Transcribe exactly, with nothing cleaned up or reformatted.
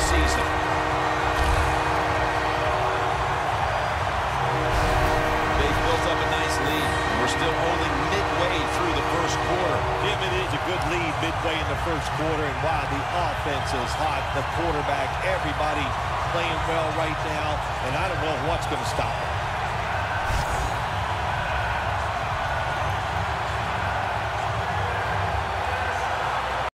season. They've built up a nice lead. We're still only midway through the first quarter. Jim, it is a good lead midway in the first quarter, and wow, the offense is hot. The quarterback, everybody playing well right now, and I don't know what's going to stop them.